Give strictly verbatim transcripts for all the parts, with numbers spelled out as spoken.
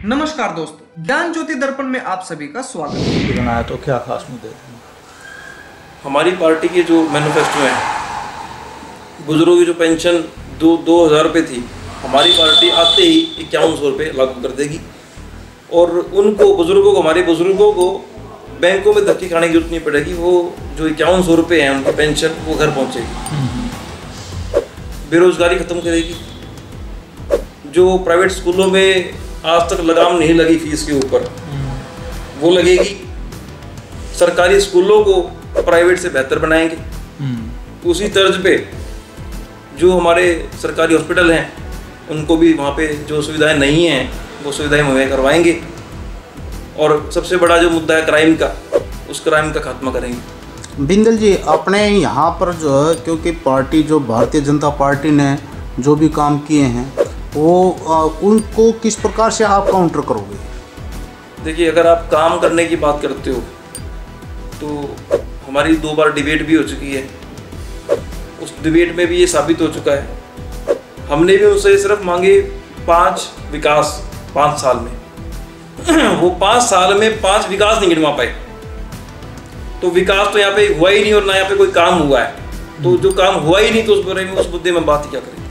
नमस्कार दोस्तों, ज्ञान ज्योति दर्पण में आप सभी का स्वागत है। बनाया तो क्या खास मुद्दे थे? हमारी पार्टी के जो मैनिफेस्टो है, बुजुर्गों की जो पेंशन दो दो हज़ार रुपये थी, हमारी पार्टी आते ही इक्यावन सौ रुपये लागू कर देगी और उनको बुजुर्गों को हमारे बुजुर्गों को बैंकों में धक्के खाने की जरूरत नहीं पड़ेगी। वो जो इक्यावन सौ रुपये हैं उनकी पेंशन वो घर पहुँचेगी। बेरोजगारी खत्म करेगी। जो प्राइवेट स्कूलों में आज तक लगाम नहीं लगी फीस के ऊपर, वो लगेगी। सरकारी स्कूलों को प्राइवेट से बेहतर बनाएंगे। उसी तर्ज पे जो हमारे सरकारी हॉस्पिटल हैं उनको भी वहाँ पे जो सुविधाएं नहीं हैं वो सुविधाएं मुहैया करवाएंगे। और सबसे बड़ा जो मुद्दा है क्राइम का, उस क्राइम का खात्मा करेंगे। बिंदल जी, अपने यहाँ पर जो है, क्योंकि पार्टी जो भारतीय जनता पार्टी ने जो भी काम किए हैं वो आ, उनको किस प्रकार से आप काउंटर करोगे? देखिए, अगर आप काम करने की बात करते हो तो हमारी दो बार डिबेट भी हो चुकी है। उस डिबेट में भी ये साबित हो चुका है। हमने भी उनसे सिर्फ मांगे पांच विकास पाँच साल में वो पाँच साल में पांच विकास नहीं गिनवा पाए। तो विकास तो यहाँ पे हुआ ही नहीं और ना यहाँ पे कोई काम हुआ है। तो जो काम हुआ ही नहीं तो उस बारे में उस मुद्दे में बात क्या करें।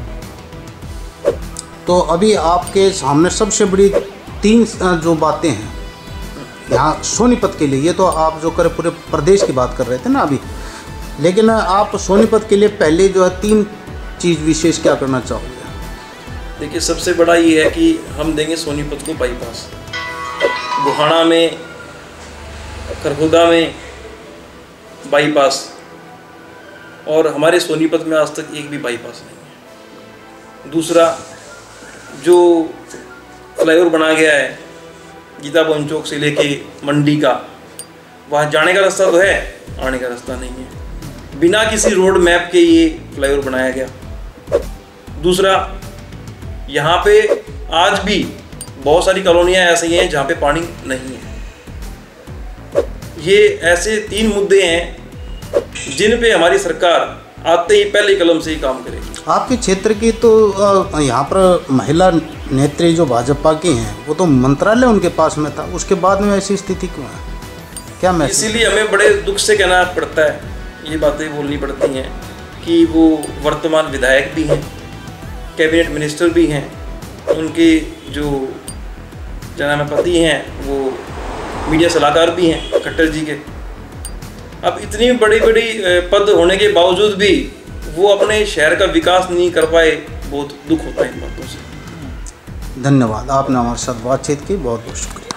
तो अभी आपके सामने सबसे बड़ी तीन जो बातें हैं यहाँ सोनीपत के लिए, ये तो आप जो करे पूरे प्रदेश की बात कर रहे थे ना अभी, लेकिन आप सोनीपत के लिए पहले जो है तीन चीज़ विशेष क्या करना चाहोगे? देखिए, सबसे बड़ा ये है कि हम देंगे सोनीपत को बाईपास। बुहाना में, खरखुदा में बाईपास, और हमारे सोनीपत में आज तक एक भी बाईपास नहीं है। दूसरा, जो फ्लाईओवर बना गया है गीता भवन चौक से लेके मंडी का, वहाँ जाने का रास्ता तो है, आने का रास्ता नहीं है। बिना किसी रोड मैप के ये फ्लाईओवर बनाया गया। दूसरा, यहाँ पे आज भी बहुत सारी कॉलोनियाँ ऐसी हैं जहाँ पे पानी नहीं है। ये ऐसे तीन मुद्दे हैं जिन पे हमारी सरकार आते ही पहले कलम से ही काम करेगी। आपके क्षेत्र की तो यहाँ पर महिला नेत्री जो भाजपा की हैं वो तो मंत्रालय उनके पास में था, उसके बाद में ऐसी स्थिति क्यों है? क्या मैं इसीलिए हमें बड़े दुख से कहना पड़ता है, ये बातें बोलनी पड़ती हैं कि वो वर्तमान विधायक भी हैं, कैबिनेट मिनिस्टर भी हैं, उनके जो जनाधापति हैं वो मीडिया सलाहकार भी हैं खट्टर जी के। अब इतनी बड़ी बड़ी पद होने के बावजूद भी वो अपने शहर का विकास नहीं कर पाए, बहुत दुख होता है इन बातों से। धन्यवाद, आपने हमारे साथ बातचीत की, बहुत बहुत शुक्रिया।